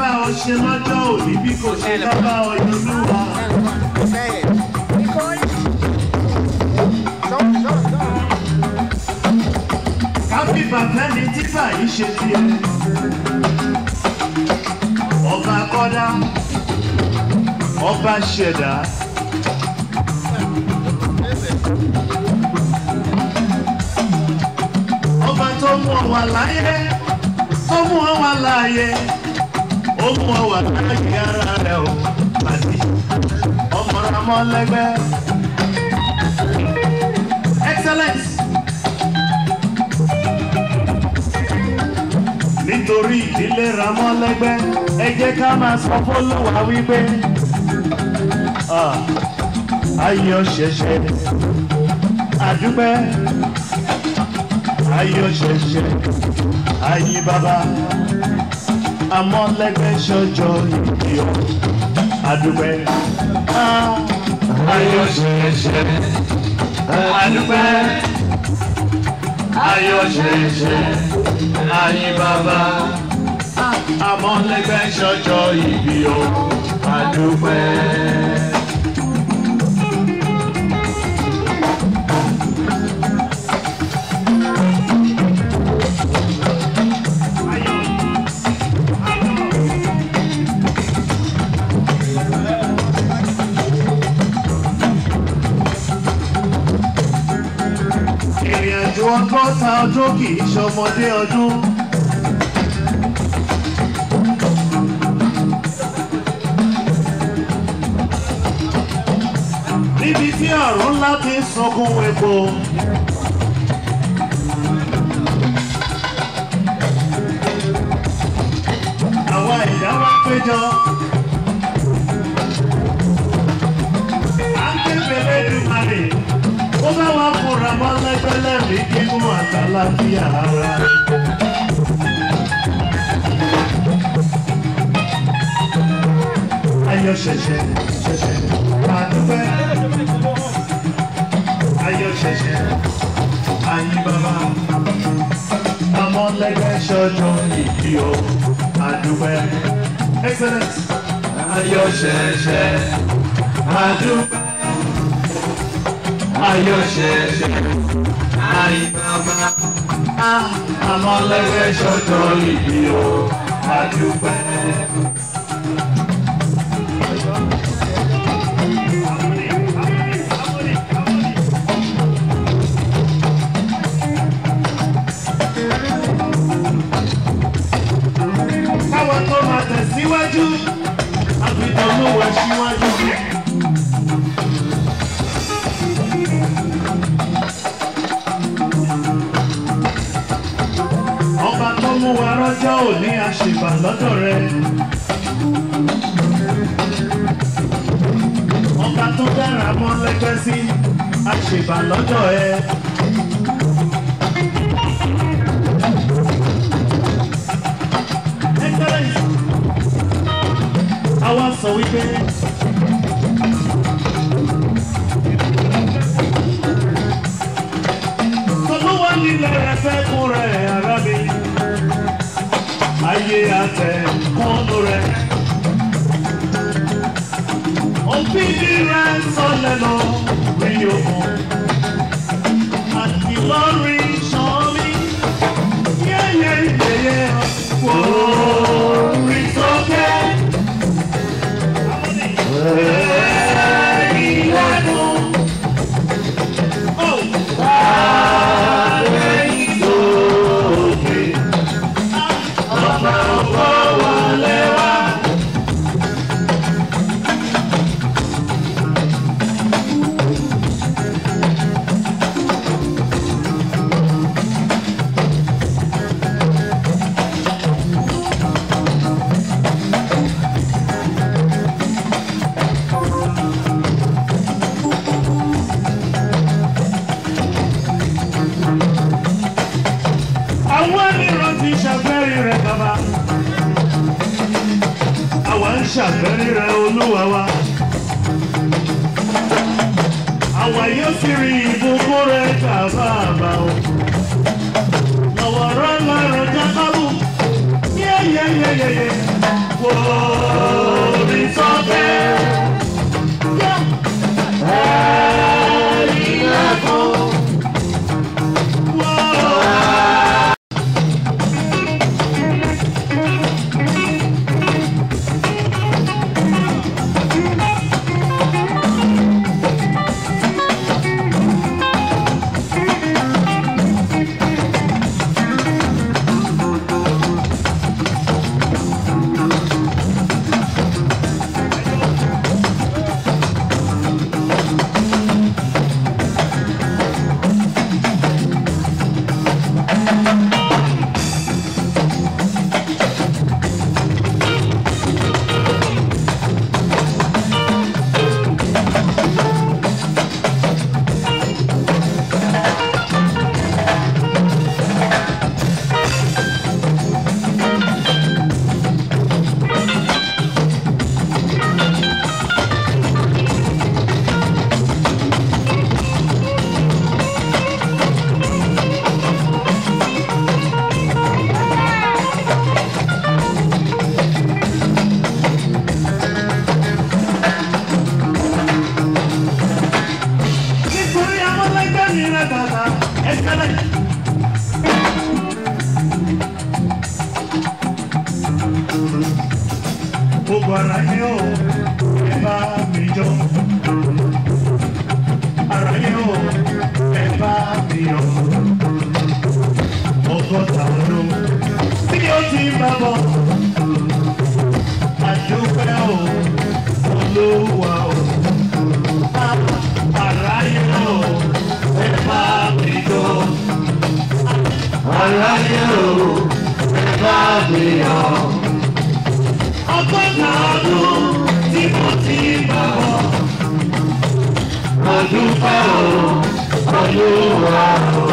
bá ọ ṣe lọ́jọ́ òní bí kò ṣe ká bá ọ yọlúwa. Káfí bàbá mi títà yìí ṣe tiẹ̀. Ọba kọ́dá, ọba ṣẹ̀dá. Ọba tó mú ọ wà láyé, tó mú ọ wà láyé, ó mú ọ wà láyé ara rẹ̀ o, pàdé. Ọmọ Ramọ́lẹ́gbẹ́. Excellence. Nítorí ìdílé Ramọ́lẹ́gbẹ́, ẹ jẹ́ ká máa sọ f'Olúwa wípé ayọ̀ ṣẹ̀ṣẹ̀ àdúpẹ́, ayọ̀ ṣẹ̀ṣẹ̀ ayé bàbá Amọ́lẹ́gbẹ́ ṣọjọ́ ìbí ọ àdúpẹ́, ayọ̀ ṣẹ̀ṣẹ̀ àdúpẹ́, ayọ̀ ṣẹ̀ṣẹ̀ ayé bàbá Amọ́lẹ́gbẹ́ ṣọjọ́ ìbí ọ àdúpẹ́. Ìrìnàjò ọgọ́ta ọdún kì í ṣọmọdé ọdún. Níbi tí ọ̀run ńlá ti ń sunkún epo. Àwa ẹ̀dá wá péjọ. À ń ké Elédùmarè. Ó bá wá fún Ramọ́lẹ́gbẹ́ lẹ́mìí gígùn àtàlàfíà ara. Ayọ̀ ṣẹ̀ṣẹ̀ àdúpẹ́. Ayọ̀ ṣẹ̀ṣẹ̀ ayé bàbá Amọ́lẹ́gbẹ́ ṣọjọ́ ìbí ọ àdúpẹ́. Excellence. Ayọ̀ ṣẹ̀ṣẹ̀ àdúpẹ́. Ayọ̀ ṣẹ̀ṣẹ̀ ayé bàbá Amọ́lẹ́gbẹ́ ṣọjọ́ ìbí ọ àdúpẹ́. Káwọn tó máa tẹ̀síwájú, àfihàn ló wà síwájú. Ọba tó mú wa rọ́jọ́ òní àṣìbà lọ́dọ̀ rẹ̀. Ọba tó dára Amọ́lẹ́gbẹ́ sí àṣìbà lọ́dọ̀ ẹ. Àwa sọ wípé Olúwa nílẹ̀ rẹ̀ fẹ́ kún rẹ̀ ara mi, ayé àtẹ̀ kúnnú rẹ̀. Òbídì rẹ̀ sọ lẹ́nu rí ogun, àti lórí ṣan mi, yẹ́yẹ́yẹ́yẹ́ wò rí sókè. Ṣàfẹ́rí rẹ̀ Olúwa wa, àwa yóò sì rí ìbùkún rẹ̀ bàbá àbá o. Lọ́wọ́rọ́ lọ́rọ̀ Jákọ́bù, yẹ́yẹ́yẹ́yẹ́ wò ó. gbogbo aráyé o ẹ bá mi jó aráyé o ẹ bá mi yọ̀ ọgọ́ta ọdún tí ó ti bá bọ̀ àdúpẹ́ o Olúwa o aráyé o ẹ bá mi jó aráyé o ẹ bá mi yọ̀ ọgọ́ta ọdún tí mo ti bá bọ̀ àdúpẹ́ o Olúwa o.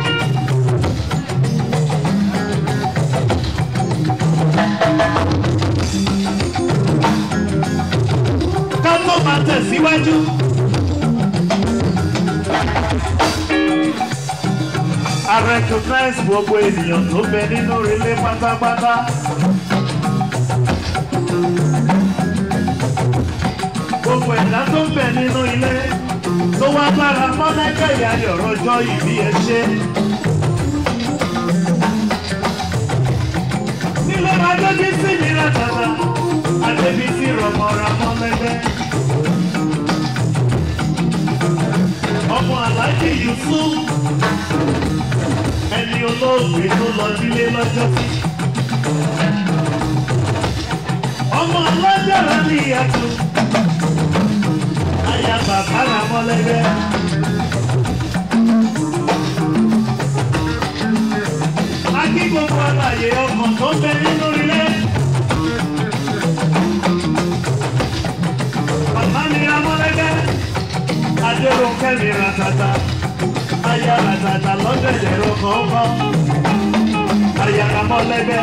Ká tó máa tẹ̀síwájú. I recognize gbogbo ènìyàn tó bẹ nínú ilé pátápátá. Gbogbo ẹ̀dá tó bẹ nínú ilé tó wá bára Mọ́lẹ́kẹ̀ Ìyáyọ̀ rọjọ́ ìbí ẹ ṣe. Nílé Adójí sí mi látàtà, Adébí sí rọmọra Mọ́lẹ́kẹ̀. Ọmọ Aláàjì Yusuf, ẹni olóògbé tó lọ sílé lọ́jọ́ sí. Ọmọ alágbára ní ìyàtọ̀, aya bàbá ra Mọ́lẹ́kẹ̀. Akí gbogbo àlàyé ọkàn tó bẹ nínú ilé. Bàbá mi ra Mọ́lẹ́kẹ̀, Adérónkẹ́ mi ra tata, aya ra tata lọ́dẹ̀dẹ̀ rọ̀kọ̀ọ̀kọ̀, aya ra Mọ́lẹ́kẹ̀.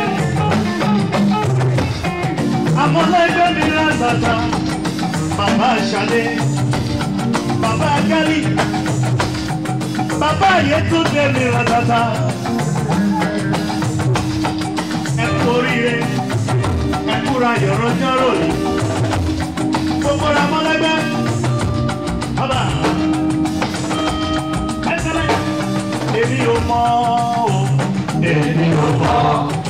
Amọ́lẹ́kẹ̀ mi ra tata, bàbá Ṣadé, bàbá Gálí, bàbá Yétúndé mi ra tata. Ẹ kú oríire, ẹ kúra yọ̀rọ̀jọ́rò yìí. Gbogbo ra Mọ́lẹ́kẹ̀, bàbá. Ẹ sẹ́lẹ̀, èmi ò mọ̀ o, èmi ò mọ̀.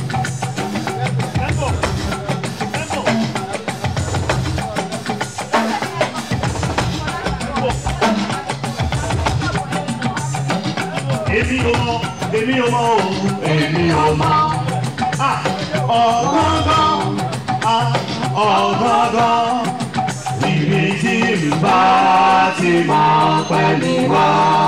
Èmi ò mọ̀ o, èmi ò mọ̀. Ọ̀gángan, ibi tí mi bá ti mọ̀ pẹ̀lú wa.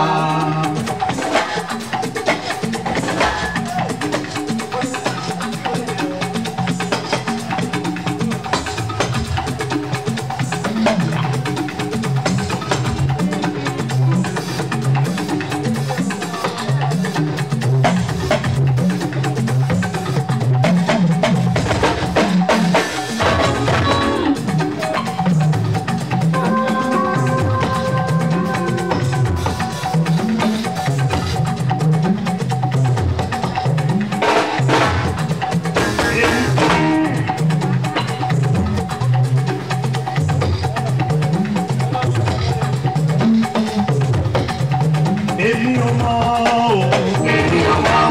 Èmi ò mọ̀ o, èmi ò mọ̀.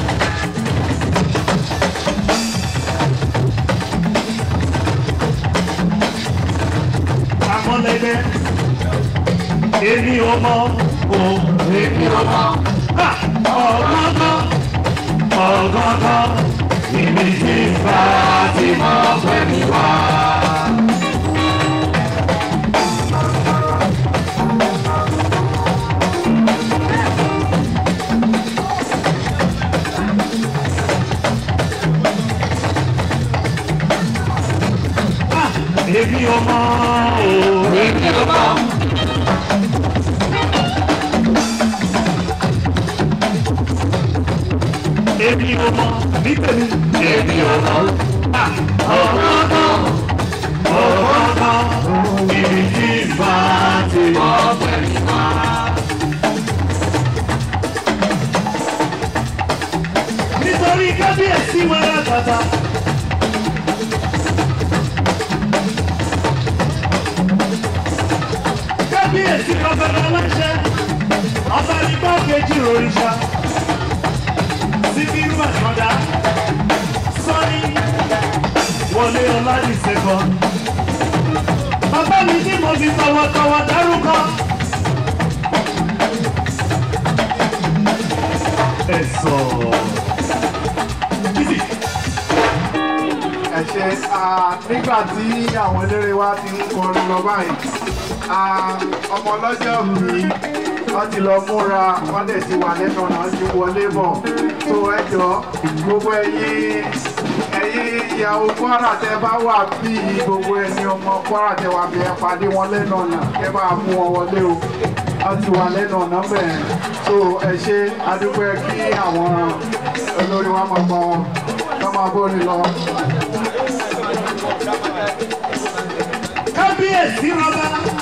Amọ́lẹ́kẹ̀, èmi ò mọ̀ o, èmi ò mọ̀. Ọ̀gángan, ibi tí bá ti mọ̀ pẹ̀lú wa. Èmi ò mọ̀ o, èmi ò mọ̀. Èmi ò mọ̀ ní tèmi. Èmi ò mọ̀. Ọ̀gángan, ibi tí bá ti mọ̀ pẹ̀lú wa. Nítorí kábíyèsí wa rà tata. Kábíyèsí bàbá aláṣẹ, ọba ní gbàgede òrìṣà, Síkírù Àtàndá, Sọ́ni, wọlé ọládìsẹ́kọ̀. Bàbá mi tí mo fi tọwọ́tọwọ́ dárúkọ. Ẹ̀sọ̀. Ẹ ṣé nígbà tí àwọn eléré wa ti ń kọrin lọ báyìí, ọmọ ọlọ́jọ́ mi wọ́n ti lọ múra, wọ́n dẹ̀ ti wà lẹ́nu ọ̀nà ti wọlé bọ̀. Tó ẹ jọ̀ọ́ gbogbo ẹ̀yin ìyàwó Kwara tẹ bá wà bí gbogbo ẹ̀yin ọmọ Kwara tẹ wà bí ẹ pàdé wọn lẹ́nu ọ̀nà kẹ bá mú wọn wọlé o. Wọ́n ti wà lẹ́nu ọ̀nà bẹ́ẹ̀. So ẹ ṣé adúpẹ́ kí àwọn olórí wa máa gbọ́ wọn kọ́ máa bóni lọ. Kábíyèsí rọba.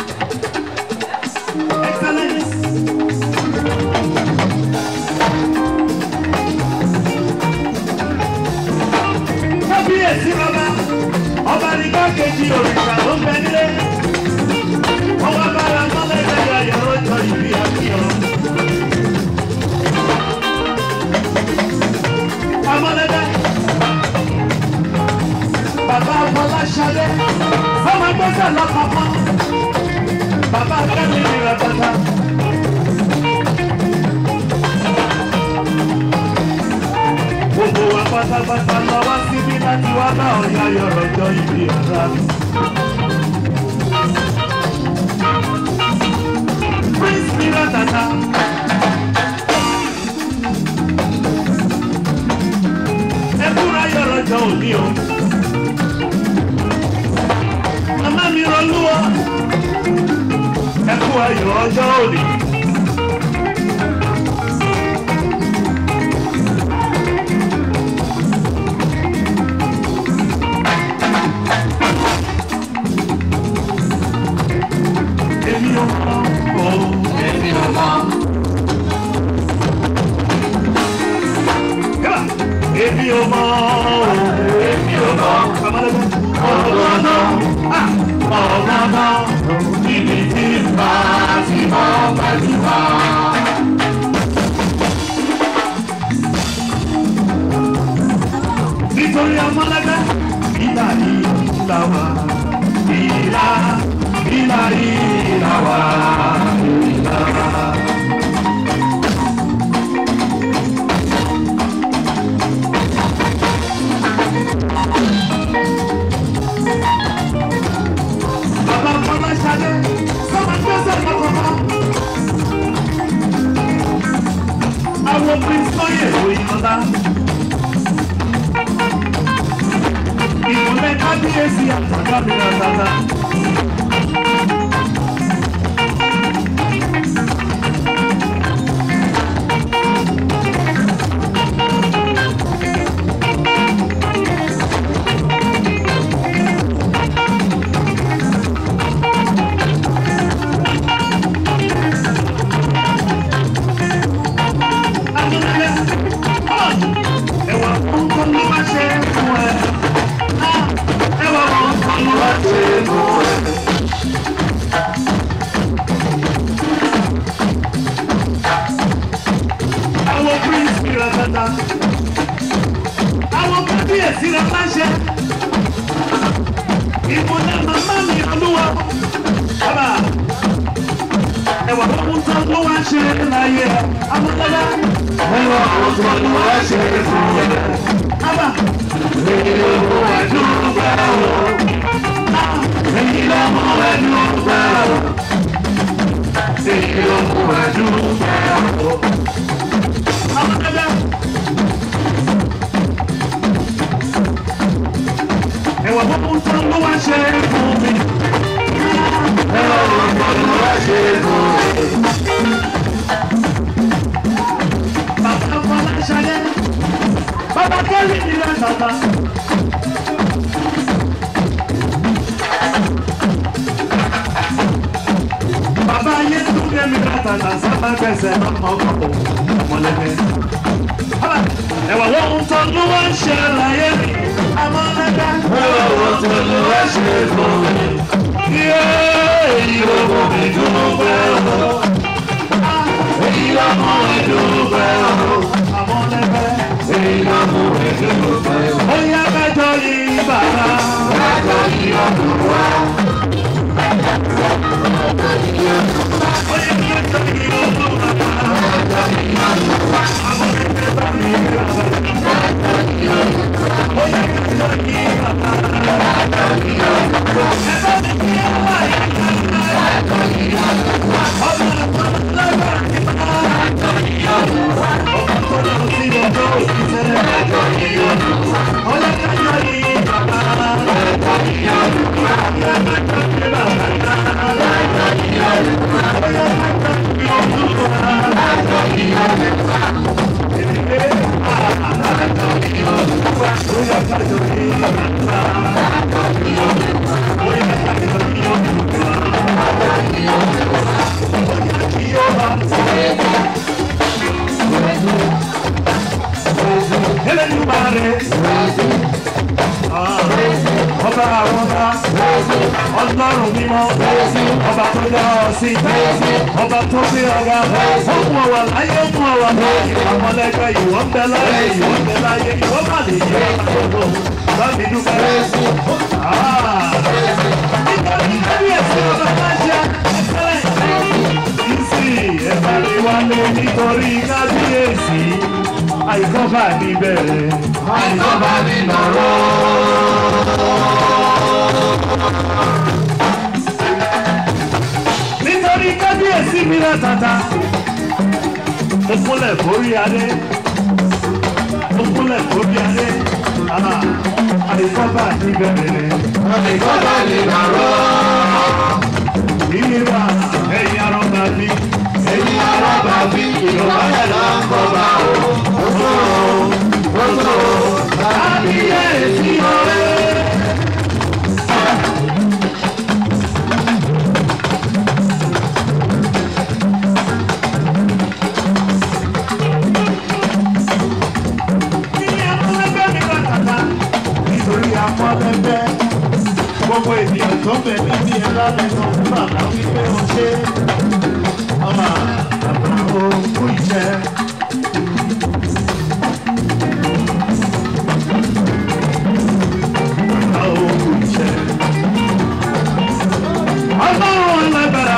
Excellence. Kábíyèsí rọba. Ọba ní kákejì òrìṣà ló ń bẹ nílé. Ọba bára mọ́lẹ̀ lẹ́yìn ayọ̀ ọjọ́ ìbí àfihàn. Amọ́lẹ́dẹ́. Bàbá Fọláṣadé. Ọmọ gbọ́dọ̀ lọ́kọ̀ọ́kọ́. Bàbá Kẹ́mi ní Rẹ̀pẹ̀tà. Gbogbo wa pátápátá lọ wá síbí láti wá bá ọ̀yà ayọ̀ ọjọ́ ìbí ọ̀rá mi. Prince ní Rẹ̀pẹ̀tà. Ẹkúra ayọ̀ ọjọ́ òní o. Màmá mi Rolúwa. Ẹkú ayọ̀ ọjọ́ òní. Èmi ò mọ̀ o. Èmi ò mọ̀. Èmi ò mọ̀ o. Èmi ò mọ̀. Ọ̀gánná ibi tí bá ti mọ́ gbajúmọ̀. Nítorí ọmọlẹ́gbẹ́ ìlà ìlà wà ìlà ìlà ìlà wà ìlà. Bàbá Fọláṣadé sọ́mọ gbẹ́sẹ̀ lọ́kọ̀ọ́kọ́. Àwọn Prince Lọ́yẹ̀ ìròyìn ọ̀dá. Ìmọ̀lẹ́ kábíyèsí àtàkà mi rà tata. Ẹwà kúńkún ló wá ṣe é fún ẹ. Ẹwà kúńkún ló wá ṣe é fún ẹ. Àwọn Prince mi rà tata. Àwọn kábíyèsí rẹ̀ máa ṣe. Ìmọ̀lẹ́ màmá mi Olúwa. Bàbá. Ẹwà kúńkún ló wá ṣe é láyé. Amọ̀lẹ́lá. Ẹwà kúńkún ló wá ṣe é fún ẹ. Bàbá. Èyí ló mú ẹ̀dùn gbà ó. Èyí ló mú ẹ̀dùn gbà ó. Èyí ló mú ẹ̀dùn gbà ó. Amọ̀lẹ́lá. Ẹwà kúńkún ló wá ṣe é fún mi. Ẹwà kúńkún ló wá ṣe é fún mi. Bàbá Fọláṣadé. Bàbá Kẹ́mi ní Rẹ̀pẹ̀tà. Bàbá ayé tún Kẹ́mi Rẹ̀pẹ̀tà sábà gbẹ̀sẹ̀ ọkọ̀ ọmọlẹ́gbẹ́. Ẹ̀wà wọ́n tó ló wá ń ṣe láyé mi. Amọ̀lẹ́gbẹ́. Ẹ̀wà wọ́n tó ló wá ṣe fún mi. Èyí ló mú mi dúpẹ́ o. Èyí ló mú mi dúpẹ́ o. Amọ̀lẹ́gbẹ́. Èyí ló mú mi dúpẹ́ o. Ó yá mẹ́jọ yìí bàbá. Ọlọ́run mímọ́, ọba tó dá ọ sí, ọba tó gbé ọ̀gá, ó mú ọwà láyé, ó mú ọwà láyé, ọmọlẹ́gbẹ́ ìwọ ń bẹ láyé, ìwọ ń bẹ láyé, ìwọ má lè yẹ ọ̀gbọ̀gbọ̀, lọ́ọ̀dì dúpẹ́. Nítorí kábíyèsí ọba máa ṣe ẹ̀fẹ́lẹ̀. Ìsì ẹ̀fà ni wálé nítorí kábíyèsí, àìkọ́fà ní bẹ̀rẹ̀, àìkọ́fà ní nàró. Nítorí kábíyèsí mi rẹ̀ tata, mo kúnlẹ̀ forí adé, mo kúnlẹ̀ forí adé, àìkọ́bà ní bẹ̀rẹ̀, àìkọ́bà ní nàró. Ìyíra ẹ̀yin arọ́bà bí, ẹ̀yin arọ́bà bí, ìjọba ẹ̀ là ń kọ́bà o, kábíyèsí ọ̀rẹ́. Gbogbo ènìyàn tó bẹ̀ níbi ẹ̀rọ lẹ́sọ̀ fún bàbá wípé o ṣe ọmọ bàbá òkú ìṣẹ́. Bàbá òkú ìṣẹ́. Ọlọ́run lágbára,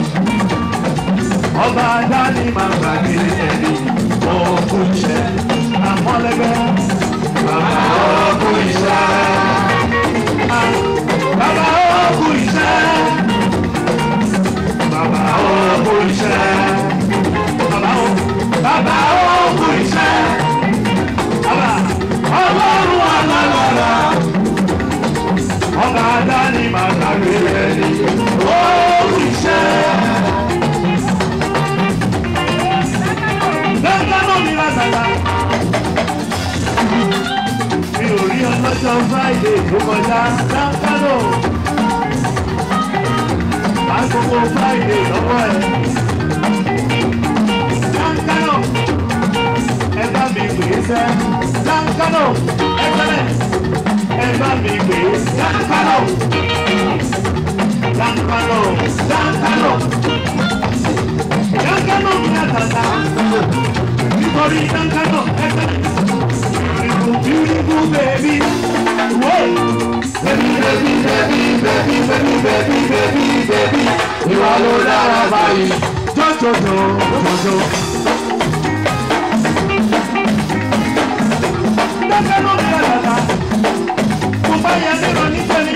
ọba dání máa gbàgbé ẹni òkú ìṣẹ́. Àmọ́lẹ́gbẹ́, bàbá òkú ìṣẹ́. Bàbá òkú iṣẹ́, bàbá òkú iṣẹ́, bàbá òkú iṣẹ́, bàbá ọlọ́run alágbára, ọba dání máa gbàgbé ẹni òkú iṣẹ́. Lọ́jọ́ náà ní lásàlá, mi ò rí ọlọ́jọ́ Friday tó kọjá dáńkánò. Àgbogbo Friday lọ́wọ́ ẹ̀. Dáńkánò, ẹ bá mi pè é sẹ́. Dáńkánò, ẹ bá mi pè é. Dáńkánò, dáńkánò, dáńkánò. Dáńkánò mi àtàtà. Nítorí dáńkánò ẹgbẹ́. Beautiful baby, whoa. Baby, baby, baby, baby, baby, baby, baby, baby. You all know that I buy you. Jo. Dákẹ́ ló ń bá dàda. Mo bá yẹ lérò ní 20